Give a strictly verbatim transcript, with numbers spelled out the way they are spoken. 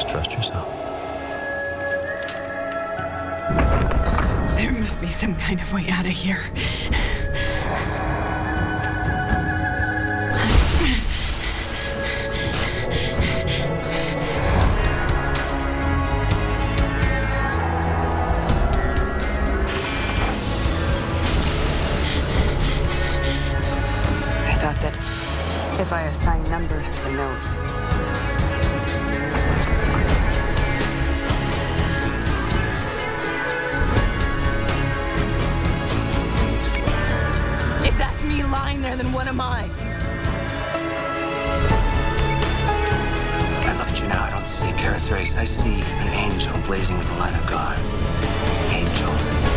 Just trust yourself. There must be some kind of way out of here. I thought that if I assign numbers to the notes, If that's me lying there, then what am I? I look at you now, I don't see Gareth Race. I see an angel blazing with the light of God. Angel.